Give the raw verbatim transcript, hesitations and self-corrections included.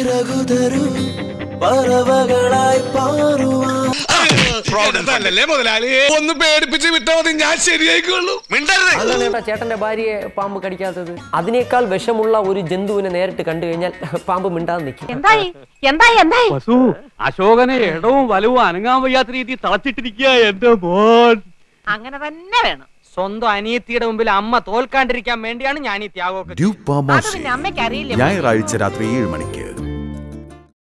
ചിറകുതരും പറവകളായി പാറുവാൻ. ഒന്ന് പേടിപ്പിച്ച് വിട്ടാൽ മതി, ഞാൻ ശരിയായിക്കോളൂ. ചേട്ടന്റെ ഭാര്യയെ പാമ്പ് കടിക്കാത്തത്? അതിനേക്കാൾ വിഷമുള്ള ഒരു ജന്തുവിനെ നേരിട്ട് കണ്ടു കഴിഞ്ഞാൽ പാമ്പ് മിണ്ടാതെ നിൽക്കും. അശോകനെ ഇടവും വലവും അനങ്ങാൻ വയ്യാത്ത രീതിയിൽ തളച്ചിട്ടിരിക്കുക എന്റെ മോൻ. അങ്ങനെ തന്നെ വേണം. സ്വന്തം അനിയത്തിയുടെ മുമ്പിൽ അമ്മ തോൽക്കാണ്ടിരിക്കാൻ വേണ്ടിയാണ് ഞാൻ ഈ ത്യാഗമൊക്കെ. ഞായറാഴ്ച രാത്രി ഏഴ് മണിക്ക്.